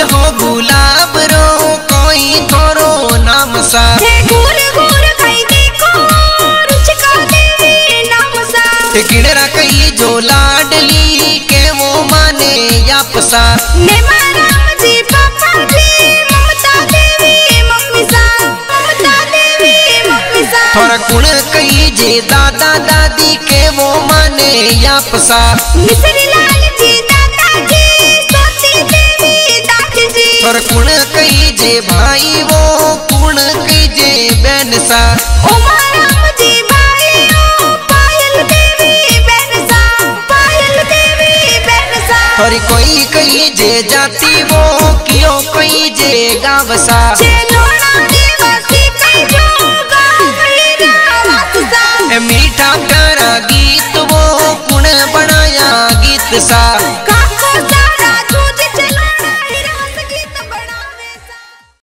हो गुलाब रो कोई तोरो नाम सा गुर गुर खाई देखो रुचिका देवी नाम सा किणरा कई जो लाडली के वो माने यापसा ने राम जी पापा जी ममता देवी मम्मी सा ममता देवी मम्मी सा थोड़ा कुण कई जे दादा दादी के वो माने यापसा मिसरी लाल जी दादा जी सोती देवी दादी जी थोड़ा कुण कई जे भाई वो कुण कई जे बहन सा उमा राम जी भाई ओ पायल देवी बहन सा पायल देवी बहन सा थोड़ी कोई कई जे जाती वो कियो कोई जे गाँव सा चेलोना देवासी कई जो गावली रावत सा मीठा प्यारा गीत वो कुण बनाया गीत सा।